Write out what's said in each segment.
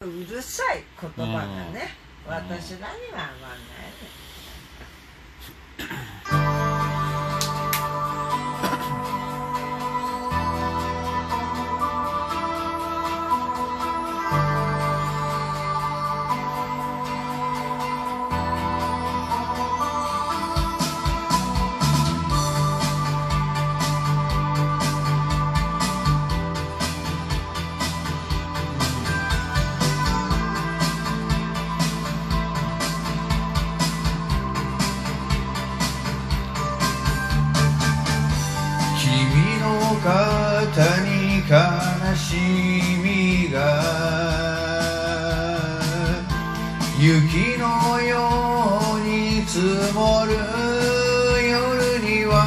うるさい言葉がね、私らには合わない。 肩に悲しみが雪のように積もる夜には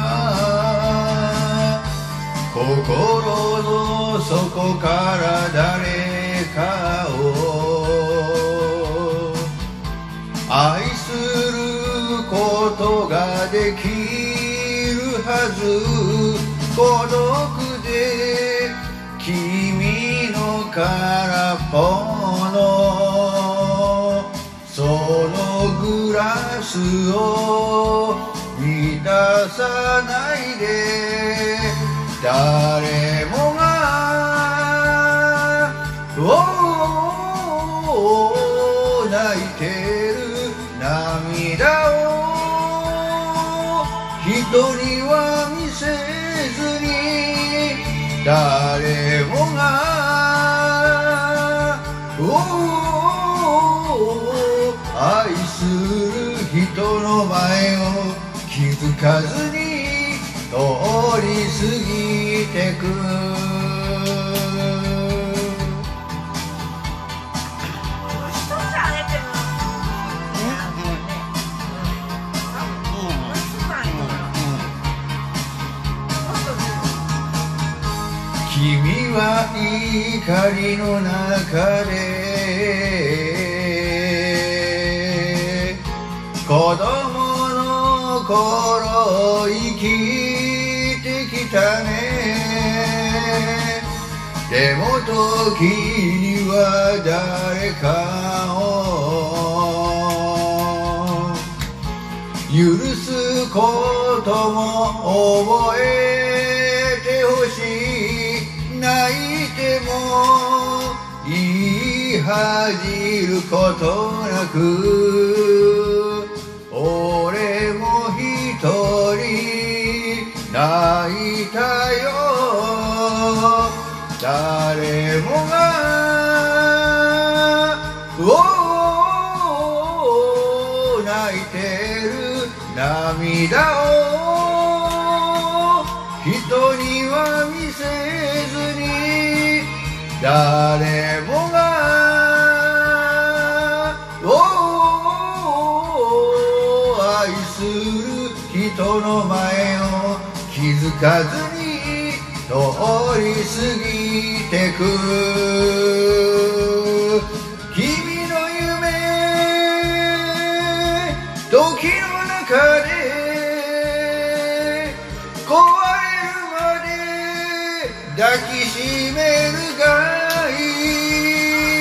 心の底から誰かを愛することができるはず。孤独で君の空っぽのそのグラスを満たさないで。誰もが泣いてる涙を人には見せずに、誰もが愛する人の前を気づかずに通り過ぎてく。君は怒りの中で子供の頃生きてきたね。でも時には誰かを許すことも覚えてほしい。泣いても言い恥じることなく、俺も一人泣いたよ。誰もが泣いてる涙を人には見せずに、誰もが愛する人の前を気づかずに通り過ぎてく。君の夢時の中で壊れるまで抱きしめるがいい。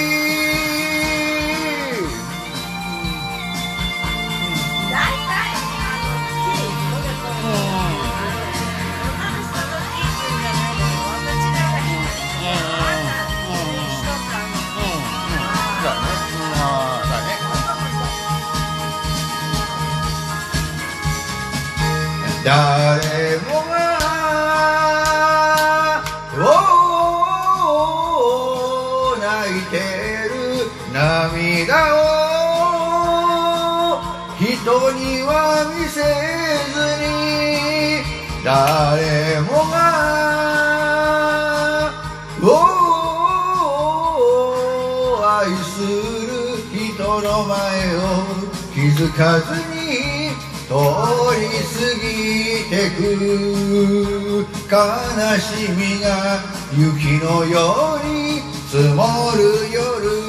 誰もが泣いてる涙を人には見せずに、誰もが愛する人の前を気づかずに通り過ぎてく。悲しみが雪のように積もる夜